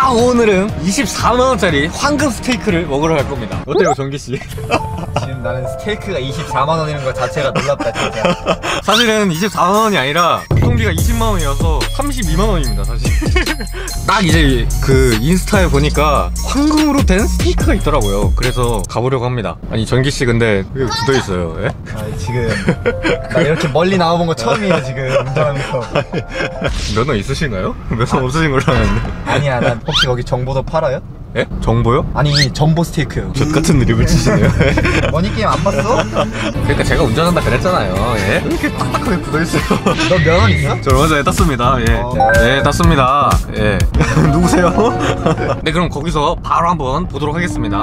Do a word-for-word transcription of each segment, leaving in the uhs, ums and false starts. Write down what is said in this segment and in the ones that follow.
오늘은 이십사만 원짜리 황금 스테이크를 먹으러 갈 겁니다. 어때요, 정기씨? 지금 나는 스테이크가 이십사만 원이라는 것 자체가 놀랍다 진짜. 사실은 이십사만 원이 아니라 교통비가 이십만 원이어서 삼십이만 원입니다 사실. 딱 이제 그 인스타에 보니까 황금으로 된 스테이크가 있더라고요. 그래서 가보려고 합니다. 아니 정기씨 근데 왜 굳어있어요? 예? 아 지금 나 이렇게 멀리 나와본 거 처음이에요 지금 운전하면서. 면허 있으신가요? 면허 없으신 걸로 아는데. 아니야, 난 혹시 거기 정보도 팔아요? 예? 정보요? 아니 전보 스테이크요. 젖 같은 드립을 치시네요. 머니게임 안 봤어? 그러니까 제가 운전한다 그랬잖아요. 예? 왜 이렇게 딱딱하게 굳어있어요? 너 면허 있어? 저 얼마 전에 땄습니다. 예. 어. 네, 땄습니다. 예. 누구세요? 네, 그럼 거기서 바로 한번 보도록 하겠습니다.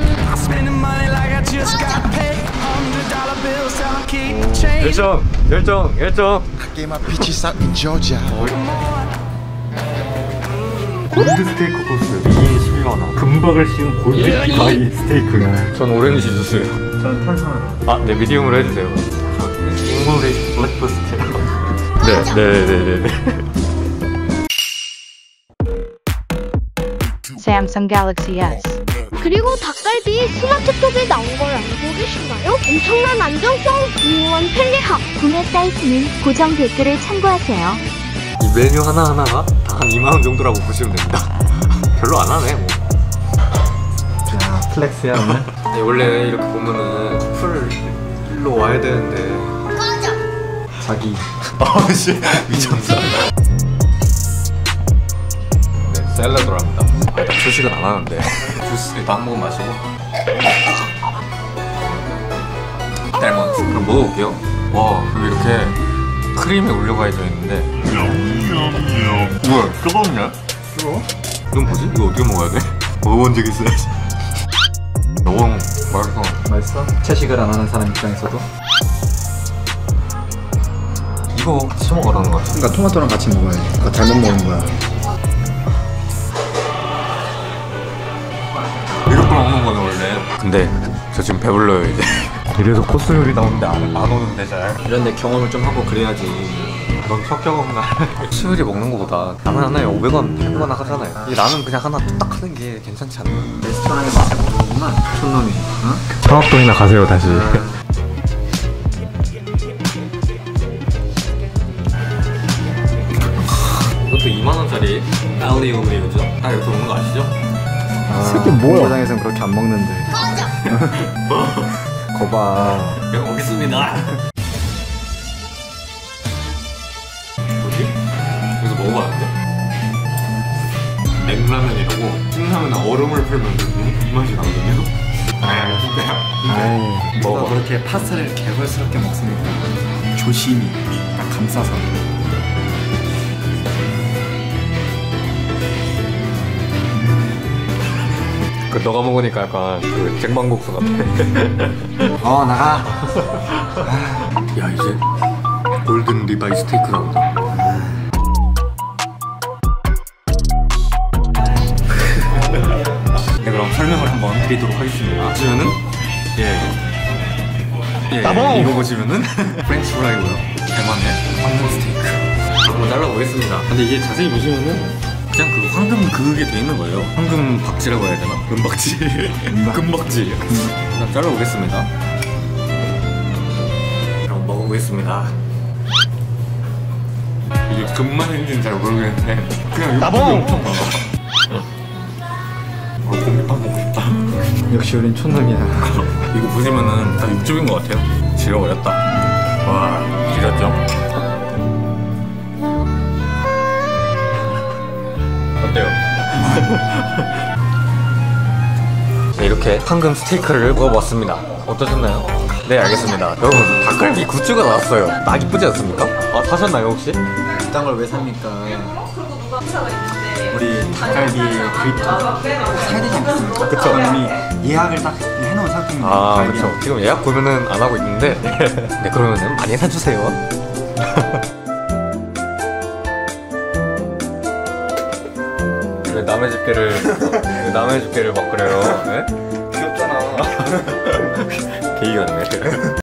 열정, 열정, 열정. Queima pizza in Georgia. 골드 스테이크 코스 이인 십이만 원. 금박을 씌운 골드 바이 스테이크. 전 오렌지 주스요. 전 탄산화로. 아, 네, 미디움으로 해주세요. 잉글리시 블랙버스트. 네, 네, 네, 네, 네. Samsung Galaxy S. 그리고 닭갈비 스마트톡에 나온 걸 알고 계신가요? 엄청난 안정성, 유용한 편리함. 구매 사이트는 고정 댓글을 참고하세요. 이 메뉴 하나하나가 다 한 이만 원 정도라고 보시면 됩니다. 별로 안 하네 뭐. 야 플렉스야 오늘. 아니, 원래 이렇게 보면은 커플로 와야 되는데 자기. 아씨 미쳤어. 네, 샐러드로 합니다. 아, 나 주식은 안 하는데 주스 일단 한 모금 마시고 떼먼 그럼 먹어볼게요. 와, 그리고 이렇게 크림에 올려가져 있는데 뭐야, 뜨거웠냐? 뜨거워? 이건 뭐지? 이거 어떻게 먹어야 돼? 먹어본 적 있어야지. 너무 맛있어. 맛있어? 채식을 안 하는 사람 입장에서도? 이거 같이 먹으라는 거 같아. 그러니까 토마토랑 같이 먹어야지. 그거 잘못 먹는 거야. 이렇게 먹는 거네 원래. 근데 저 지금 배불러요 이제. 이래서 코스 요리 나오는데 안, 안 오는데 잘. 이런 데 경험을 좀 하고 그래야지. 넌 석경없나? 코스 요리 먹는 거보다 라면 하나에 오백 원, 팔백 원 하잖아요. 이 라면 그냥 하나 뚝딱 하는 게 괜찮지 않나? 레스토랑에 맛을 모르는구만. 촌놈이. 응? 청학동이나 가세요 다시. 이것도 이만 원짜리 알리오리오죠? 딱 이렇게 오는 거 아시죠? 아, 새끼 뭐야? 공장에선 그렇게 안 먹는데. 거봐. 내가 먹겠습니다. 뭐지? 여기서 먹어봤는데? 냉라면이라고 찐라면에 얼음을 풀면 이 맛이 나거든요? 아 진짜요? 아이, 누가 먹어. 그렇게 파스타를 개걸스럽게 먹습니까? 조심히 딱 감싸서. 그 너가 먹으니까 약간 그 쟁반국수 같아. 어 나가. 야 이제 골든 리바이 스테이크 나온다. 네, 그럼 설명을 한번 드리도록 하겠습니다. 보시면은 예, 예, 예 이거 보시면은 프렌치 프라이고요. 대만의 황금 스테이크. 한번 잘라보겠습니다. 근데 이게 자세히 보시면은 그냥 그 황금 그게 돼 있는 거예요. 황금 박지라고 해야 되나? 금박지. 금박지. 일단 잘라보겠습니다. 그럼 먹어보겠습니다. 이게 금맛인지는 잘 모르겠는데 그냥 육즙이 엄청 많아. 어, 공깃밥 먹고 싶다. 역시 우린 촌놈이야. 이거 보시면은 다 육즙인 것 같아요. 지려버렸다. 와, 지렸죠? 어때요? 네, 이렇게 황금 스테이크를 먹어봤습니다. 어떠셨나요? 네, 알겠습니다. 여러분, 닭갈비 굿즈가 나왔어요. 딱 이쁘지 않습니까? 아, 사셨나요 혹시? 이딴 걸 왜 삽니까? 우리 닭갈비 그립토 사야 되지 않겠습니까? 그쵸. 우리 예약을 딱 해놓은 상태입니다. 아, 닭갈비. 그렇죠. 지금 예약 보면은 안 하고 있는데 네, 그러면은 많이 사주세요. 왜 남의 집게를 왜 남의 집게를 막 그래요? 네? 귀엽잖아. 게이 같네.